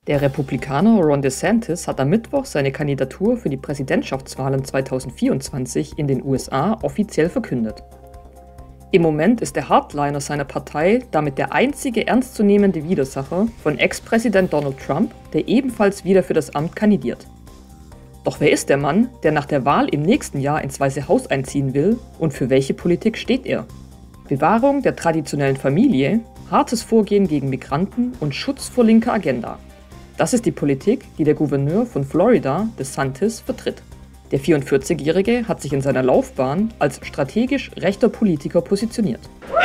Der Republikaner Ron DeSantis hat am Mittwoch seine Kandidatur für die Präsidentschaftswahlen 2024 in den USA offiziell verkündet. Im Moment ist der Hardliner seiner Partei damit der einzige ernstzunehmende Widersacher von Ex-Präsident Donald Trump, der ebenfalls wieder für das Amt kandidiert. Doch wer ist der Mann, der nach der Wahl im nächsten Jahr ins Weiße Haus einziehen will, und für welche Politik steht er? Bewahrung der traditionellen Familie, hartes Vorgehen gegen Migranten und Schutz vor linker Agenda. Das ist die Politik, die der Gouverneur von Florida, DeSantis, vertritt. Der 44-Jährige hat sich in seiner Laufbahn als strategisch rechter Politiker positioniert.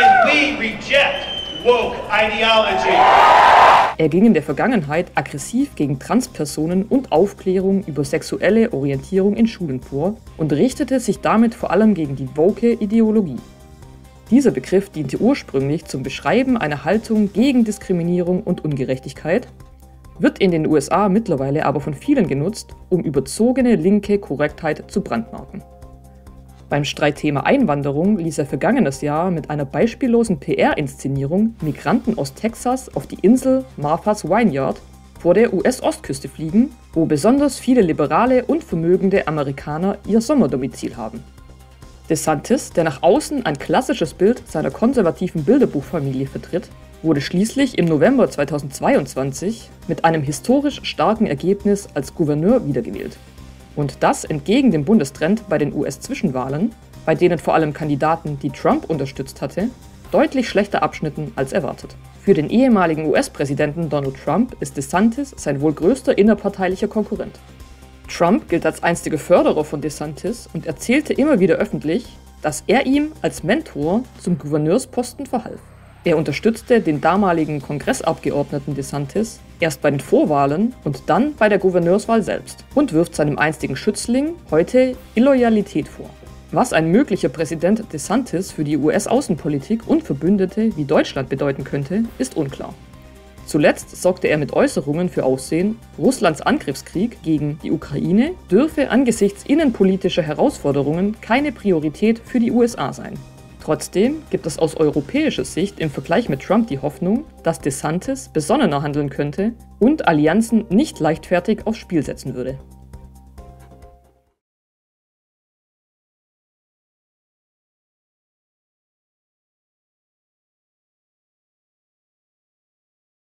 Er ging in der Vergangenheit aggressiv gegen Transpersonen und Aufklärung über sexuelle Orientierung in Schulen vor und richtete sich damit vor allem gegen die woke-Ideologie. Dieser Begriff diente ursprünglich zum Beschreiben einer Haltung gegen Diskriminierung und Ungerechtigkeit, wird in den USA mittlerweile aber von vielen genutzt, um überzogene linke Korrektheit zu brandmarken. Beim Streitthema Einwanderung ließ er vergangenes Jahr mit einer beispiellosen PR-Inszenierung Migranten aus Texas auf die Insel Martha's Vineyard vor der US-Ostküste fliegen, wo besonders viele liberale und vermögende Amerikaner ihr Sommerdomizil haben. DeSantis, der nach außen ein klassisches Bild seiner konservativen Bilderbuchfamilie vertritt, wurde schließlich im November 2022 mit einem historisch starken Ergebnis als Gouverneur wiedergewählt. Und das entgegen dem Bundestrend bei den US-Zwischenwahlen, bei denen vor allem Kandidaten, die Trump unterstützt hatte, deutlich schlechter abschnitten als erwartet. Für den ehemaligen US-Präsidenten Donald Trump ist DeSantis sein wohl größter innerparteilicher Konkurrent. Trump gilt als einstiger Förderer von DeSantis und erzählte immer wieder öffentlich, dass er ihm als Mentor zum Gouverneursposten verhalf. Er unterstützte den damaligen Kongressabgeordneten DeSantis erst bei den Vorwahlen und dann bei der Gouverneurswahl selbst und wirft seinem einstigen Schützling heute Illoyalität vor. Was ein möglicher Präsident DeSantis für die US-Außenpolitik und Verbündete wie Deutschland bedeuten könnte, ist unklar. Zuletzt sorgte er mit Äußerungen für Aufsehen, Russlands Angriffskrieg gegen die Ukraine dürfe angesichts innenpolitischer Herausforderungen keine Priorität für die USA sein. Trotzdem gibt es aus europäischer Sicht im Vergleich mit Trump die Hoffnung, dass DeSantis besonnener handeln könnte und Allianzen nicht leichtfertig aufs Spiel setzen würde.